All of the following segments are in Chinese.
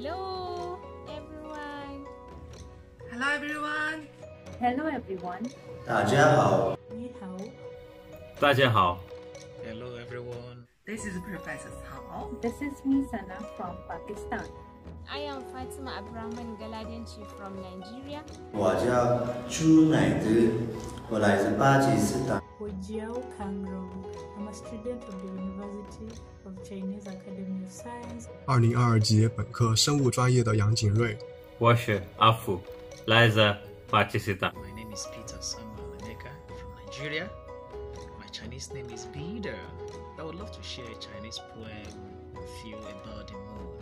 Hello, everyone. Hello, everyone. Hello, everyone. 大家好。 你好。 大家好。 Hello, everyone. This is Professor Cao. This is me, Sana, from Pakistan. I am Fatima Abraman Galadenchi from Nigeria. 我叫朱乃德，我来自巴基斯坦。 我叫康荣 I'm a student of the University of Chinese Academy of Science. 2022级本科生物专业的杨景瑞。 我是阿福，来自巴基斯坦。 My name is Peter Samuel Emeka from Nigeria. My Chinese name is Peter. I would love to share a Chinese poem with you about the moon.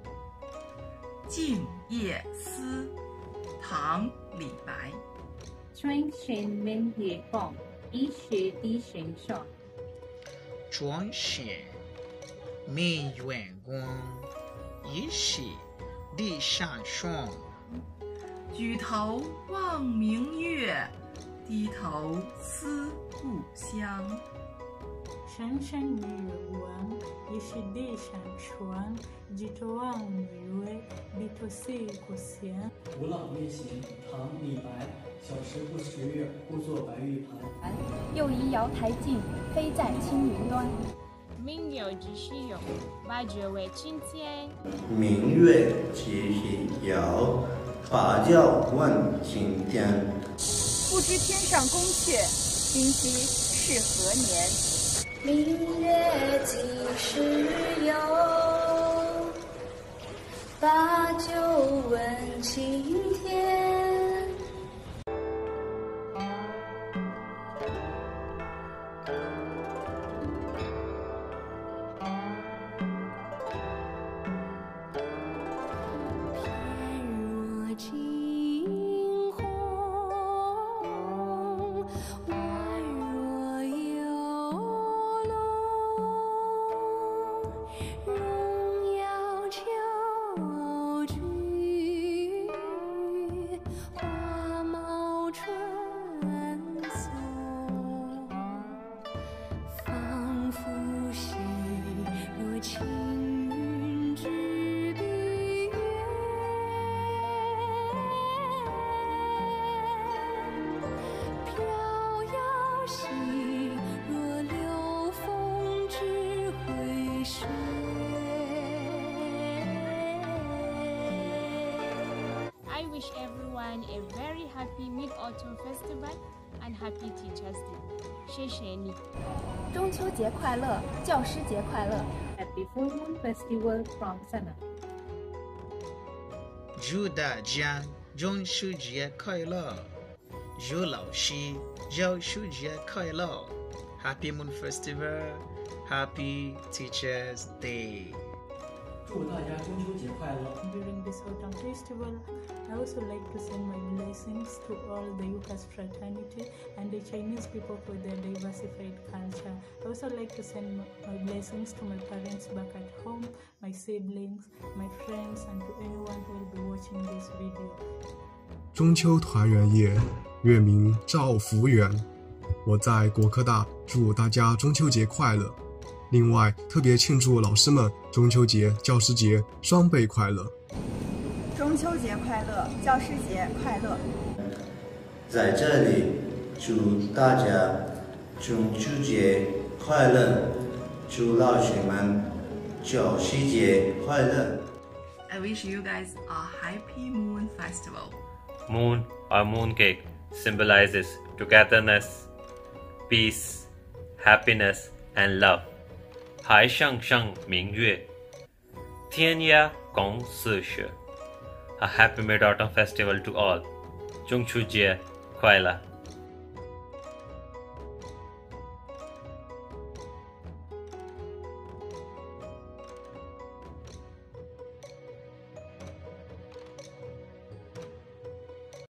静夜思，唐·李白。 专选明月光，疑是地神霜。 专选明月光，疑是地上霜。 举头望明月，低头思故乡。 闪闪日光，疑是地上霜。举头望明月，低头思故乡。 古老夜行，唐·李白。小时不识月，故作白玉盘。 又疑瑶台镜，飞在青云端。 明月几时有？把酒问青天。 明月几时有？把酒问青天。 不知天上宫阙，今夕是何年？ 明月几时有？把酒问青天。 I wish everyone a very happy Mid-Autumn Festival and happy Teachers Day. 谢谢你。 中秋节快乐，教师节快乐。 Happy Full Moon Festival from Sana. 祝大家中秋节快乐！祝老师中秋节快乐 ！Happy Moon Festival, Happy Teachers Day. 祝大家中秋节快乐 During this autumn festival, I also like to send my blessings to all the UCAS fraternity and the Chinese people for their diversified culture. I also like to send my blessings to my parents back at home, my siblings, my friends, and to anyone who will be watching this video. 中秋团圆夜，月明照福圆。我在国科大祝大家中秋节快乐。另外，特别庆祝老师们中秋节、教师节双倍快乐。 中秋节快乐，教师节快乐。 在这里，祝大家中秋节快乐，祝老师们教师节快乐。 I wish you guys a happy Moon Festival. Moon or mooncake symbolizes togetherness, peace, happiness, and love. 海上升明月，天涯共厮守。A happy Mid-Autumn Festival to all. 中秋节快乐！